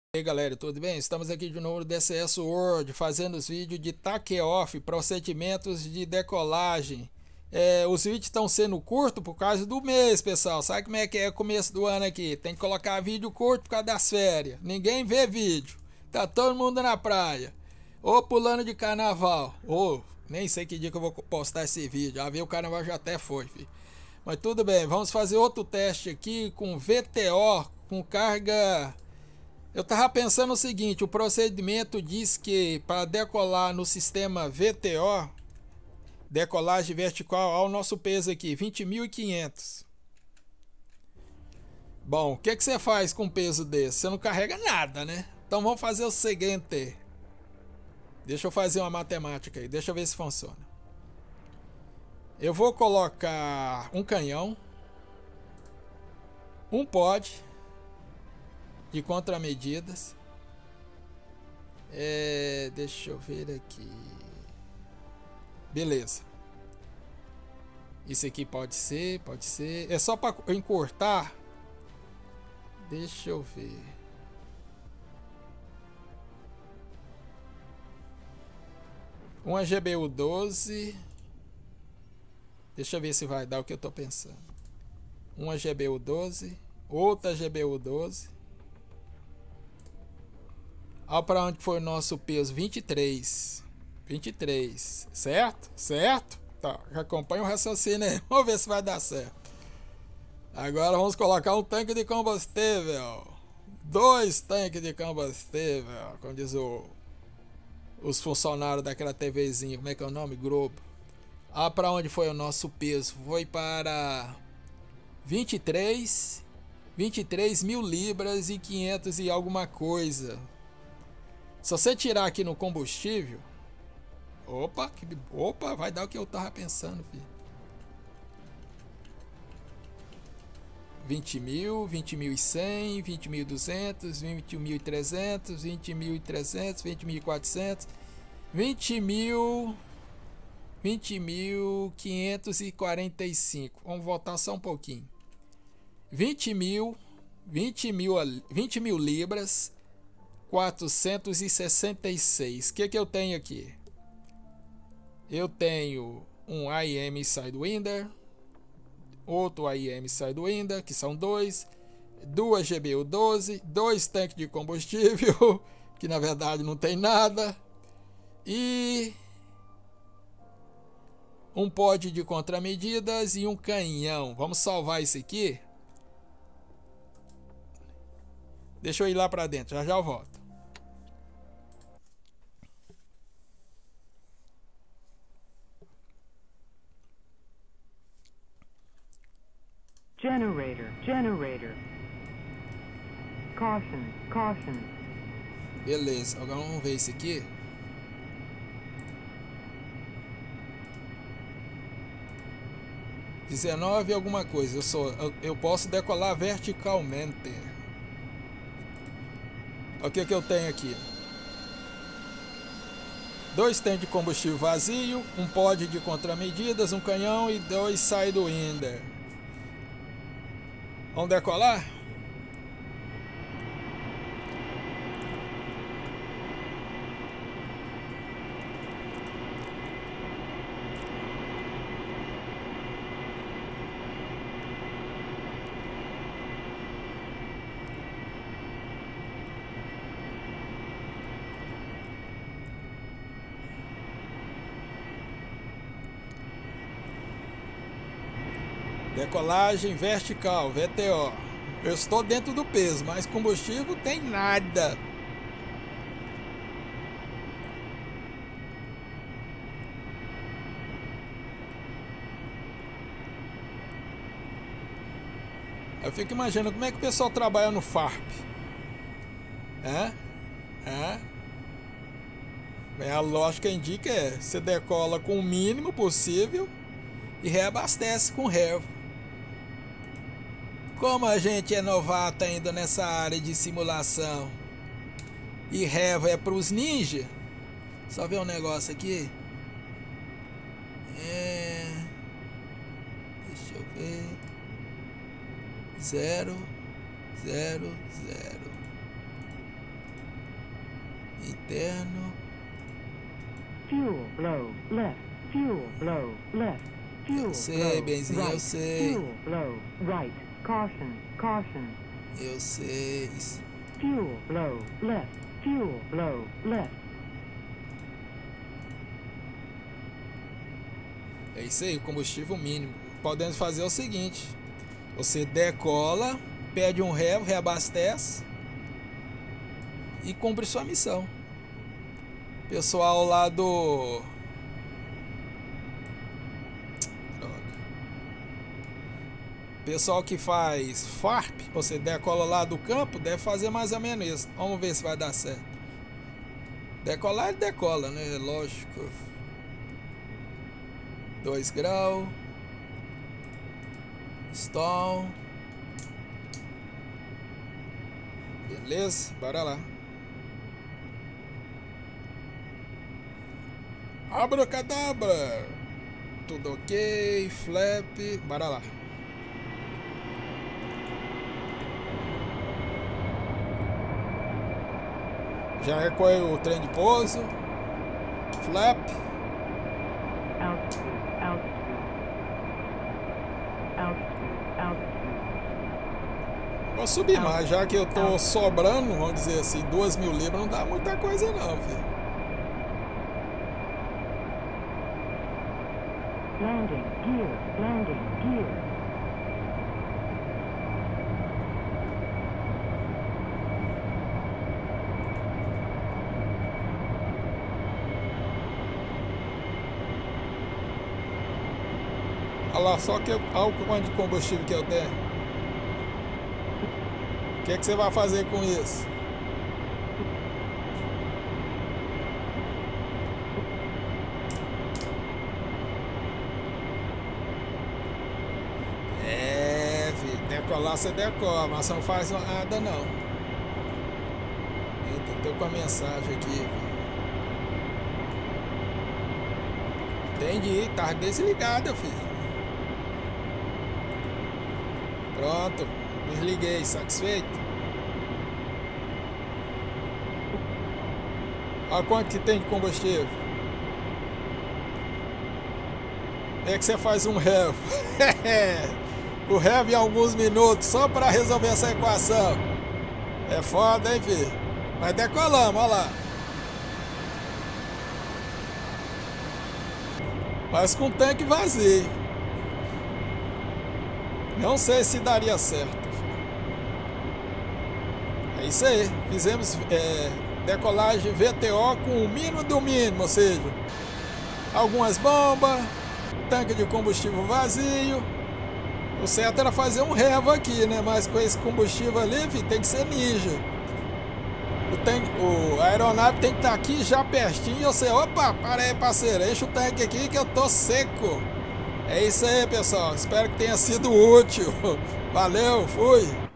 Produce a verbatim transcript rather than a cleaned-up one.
E aí galera, tudo bem? Estamos aqui de novo no D C S World fazendo os vídeos de take-off, procedimentos de decolagem. É, os vídeos estão sendo curtos por causa do mês, pessoal. Sabe como é que é o começo do ano aqui? Tem que colocar vídeo curto por causa das férias. Ninguém vê vídeo. Tá todo mundo na praia. Ou pulando de carnaval. Ou nem sei que dia que eu vou postar esse vídeo. Já vi, o carnaval já até foi, filho. Mas tudo bem, vamos fazer outro teste aqui com V T O, com carga... Eu tava pensando o seguinte, o procedimento diz que para decolar no sistema V T O, decolagem vertical, ao nosso peso aqui, vinte mil e quinhentos. Bom, o que que você faz com um peso desse? Você não carrega nada, né? Então vamos fazer o seguinte. Deixa eu fazer uma matemática aí, deixa eu ver se funciona. Eu vou colocar um canhão, um pod de contramedidas. É, deixa eu ver aqui. Beleza. Isso aqui pode ser, pode ser. É só para encurtar. Deixa eu ver. Uma G B U doze. Deixa eu ver se vai dar o que eu tô pensando. Uma G B U doze, outra G B U doze. Olha para onde foi o nosso peso, vinte e três. vinte e três, certo? Certo? Tá, acompanha o raciocínio aí. Vamos ver se vai dar certo. Agora vamos colocar um tanque de combustível. Dois tanques de combustível, como diz o, os funcionários daquela TVzinha. Como é que é o nome? Globo. Olha para onde foi o nosso peso. Foi para vinte e três, vinte e três mil libras e quinhentos e alguma coisa. Se você tirar aqui no combustível, opa, que, opa, vai dar o que eu tava pensando, filho. vinte mil, vinte mil e cem, vinte mil e duzentos, vinte mil e trezentos, vinte mil e trezentos, vinte mil e quatrocentos, vinte mil, vinte mil quinhentos e quarenta e cinco. Vamos voltar só um pouquinho. vinte mil, vinte mil, vinte mil libras. quatrocentos e sessenta e seis. O que que eu tenho aqui? Eu tenho um I M Sidewinder, outro I M Sidewinder, que são dois, duas G B U doze, dois tanques de combustível, que na verdade não tem nada, e um pod de contramedidas e um canhão. Vamos salvar isso aqui. Deixa eu ir lá para dentro, já já eu volto. Generator, generator. Caution, caution. Beleza, agora vamos ver esse aqui. dezenove alguma coisa. Eu sou, eu, eu posso decolar verticalmente. O que que eu tenho aqui? Dois tanques de combustível vazio, um pod de contramedidas, um canhão e dois Sidewinder. Vamos decolar? Decolagem vertical, V T O. Eu estou dentro do peso, mas combustível tem nada. Eu fico imaginando como é que o pessoal trabalha no FARP. É? É? A lógica indica é, você decola com o mínimo possível e reabastece com revo. Como a gente é novato ainda nessa área de simulação e revo é para os ninja, só ver um negócio aqui. É... Deixa eu ver. Zero, zero, zero. Interno. Fuel blow left. Fuel blow left. Fuel Eu sei, blow benzinho, right. eu sei. Fuel blow right. Caution, caution. Eu sei. Fuel blow left. Fuel blow left. É isso aí, combustível mínimo. Podemos fazer o seguinte: você decola, pede um ré, reabastece e cumpre sua missão. Pessoal lá do... Droga. Pessoal que faz FARP, você decola lá do campo, deve fazer mais ou menos isso. Vamos ver se vai dar certo. Decolar ele decola, né? Lógico. dois graus. Stall. Beleza, bora lá. Abracadabra. Tudo ok, flap, bora lá. Já recolheu o trem de pouso. Flap. Altitude, altitude. Altitude, altitude. Vou subir mais, já que eu tô sobrando, vamos dizer assim, duas mil libras, não dá muita coisa não, filho. Landing gear, landing gear. Olha lá, só que eu, olha o quanto de combustível que eu tenho. O que, que você vai fazer com isso? É, filho, decolar você decola, mas você não faz nada não. Eita, tô com a mensagem aqui, filho. Entendi, tá desligada, filho. Pronto, desliguei, satisfeito? Olha quanto que tem de combustível. É que você faz um rev. O rev em alguns minutos, só para resolver essa equação. É foda, hein, filho? Mas decolamos, olha lá. Mas com tanque vazio. Não sei se daria certo. É isso aí. Fizemos é, decolagem V T O com o mínimo do mínimo, ou seja, algumas bombas, tanque de combustível vazio. O certo era fazer um revo aqui, né? Mas com esse combustível ali, filho, tem que ser ninja. O, tanque, o, a aeronave tem que estar aqui já pertinho. Eu sei, opa, para aí, parceiro, enche o tanque aqui que eu tô seco. É isso aí, pessoal. Espero que tenha sido útil. Valeu, fui.